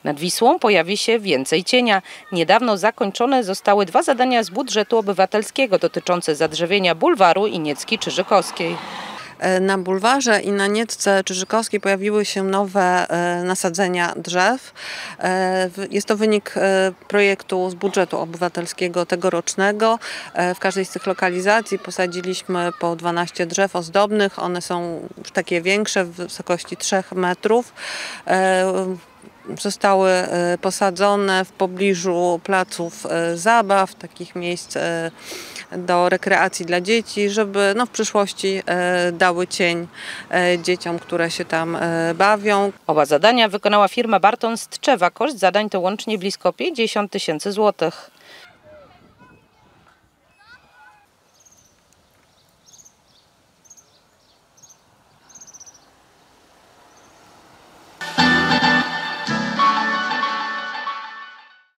Nad Wisłą pojawi się więcej cienia. Niedawno zakończone zostały 2 zadania z budżetu obywatelskiego dotyczące zadrzewienia bulwaru i Niecki Czyżykowskiej. Na bulwarze i na Niecce Czyżykowskiej pojawiły się nowe nasadzenia drzew. Jest to wynik projektu z budżetu obywatelskiego tegorocznego. W każdej z tych lokalizacji posadziliśmy po 12 drzew ozdobnych. One są już takie większe, w wysokości 3 metrów. Zostały posadzone w pobliżu placów zabaw, takich miejsc do rekreacji dla dzieci, żeby w przyszłości dały cień dzieciom, które się tam bawią. Oba zadania wykonała firma Barton z Tczewa. Koszt zadań to łącznie blisko 50 000 złotych.